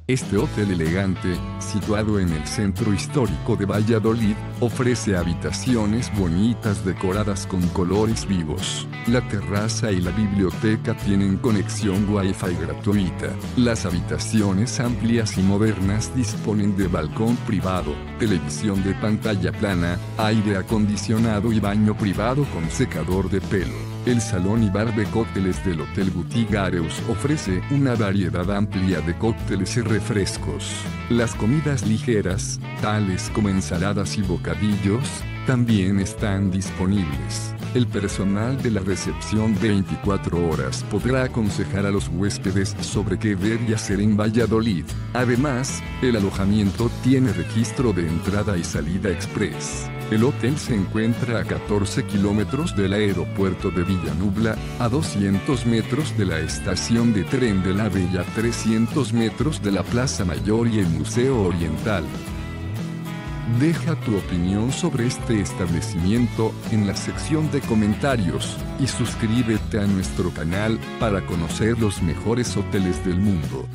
Este hotel elegante, situado en el centro histórico de Valladolid, ofrece habitaciones bonitas decoradas con colores vivos. La terraza y la biblioteca tienen conexión Wi-Fi gratuita. Las habitaciones amplias y modernas disponen de balcón privado, televisión de pantalla plana, aire acondicionado y baño privado con secador de pelo. El salón y bar de cócteles del Hotel Boutique Areus ofrece una variedad amplia de cócteles y refrescos. Las comidas ligeras, tales como ensaladas y bocadillos, también están disponibles. El personal de la recepción de 24 horas podrá aconsejar a los huéspedes sobre qué ver y hacer en Valladolid. Además, el alojamiento tiene registro de entrada y salida express. El hotel se encuentra a 14 kilómetros del aeropuerto de Villanubla, a 200 metros de la estación de tren de la Bella, 300 metros de la Plaza Mayor y el Museo Oriental. Deja tu opinión sobre este establecimiento en la sección de comentarios y suscríbete a nuestro canal para conocer los mejores hoteles del mundo.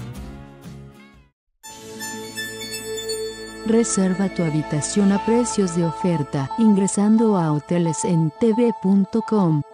Reserva tu habitación a precios de oferta ingresando a hotelesentv.com.